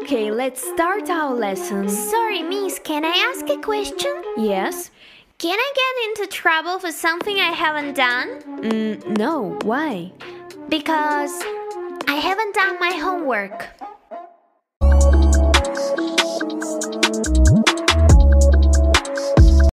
Okay, let's start our lesson. Sorry, miss, can I ask a question? Yes? Can I get into trouble for something I haven't done? No, why? Because I haven't done my homework.